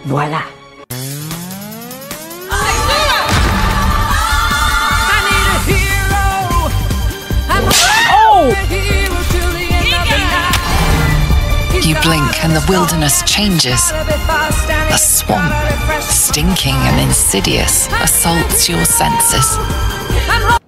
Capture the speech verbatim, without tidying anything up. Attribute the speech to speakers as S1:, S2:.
S1: Voila.
S2: You blink and the wilderness changes. A swamp, stinking and insidious, assaults your senses.